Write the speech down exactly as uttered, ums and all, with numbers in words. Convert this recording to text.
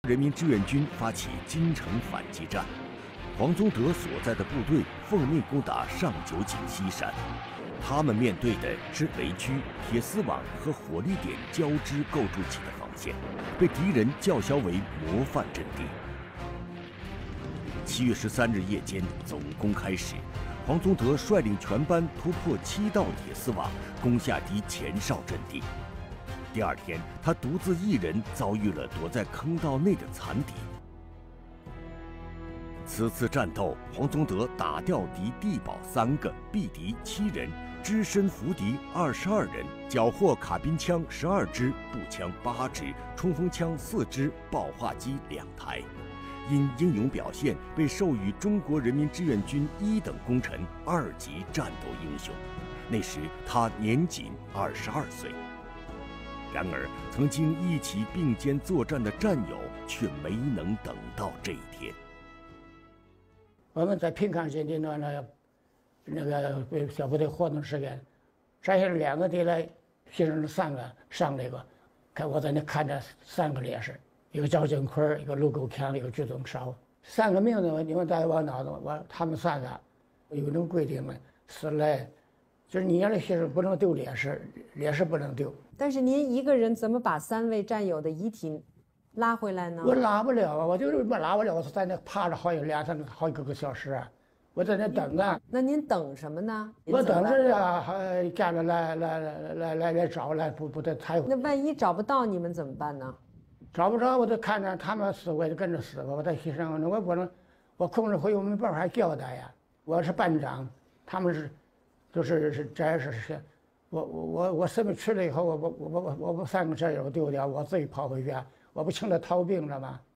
人民志愿军发起金城反击战，黄宗德所在的部队奉命攻打上九井西山。他们面对的是雷区、铁丝网和火力点交织构筑起的防线，被敌人叫嚣为模范阵地。七月十三日夜间，总攻开始，黄宗德率领全班突破七道铁丝网，攻下敌前哨阵地。第二天，他独自一人遭遇了躲在坑道内的残敌。此次战斗，黄宗德打掉敌地保三个，毙敌七人，只身俘敌二十二人，缴获卡宾枪十二支、步枪八支、冲锋枪四支、爆化机两台。因英勇表现，被授予中国人民志愿军一等功臣、二级战斗英雄。那时他年仅二十二岁。然而，曾经一起并肩作战的战友却没能等到这一天。 我们在平康县的那那那个小部队活动时间，摘下两个地来，牺牲了三个上那个，看我在那看着三个烈士，一个赵金坤，一个卢沟强，一个鞠宗韶，三个名字你们在我脑子，我他们三个有一种规定嘛，死来就是你让的牺牲不能丢烈士，烈士不能丢。 但是您一个人怎么把三位战友的遗体拉回来呢？ 我拉不了啊，我就是没拉不了，我在那趴着好几两三好几个小时啊，我在那等啊。 那您等什么呢？ 我等着啊，还家里来来来来来来找来不不得抬。 那万一找不到你们怎么办呢？ 找不着我就看着他们死，我就跟着死吧，我再牺牲，那我不能，我控制会我没办法交代呀。我是班长，他们是，就是是这是是。我我我我生病去了以后，我我我我我我三个战友丢掉，我自己跑回家，我不请他逃兵了吗？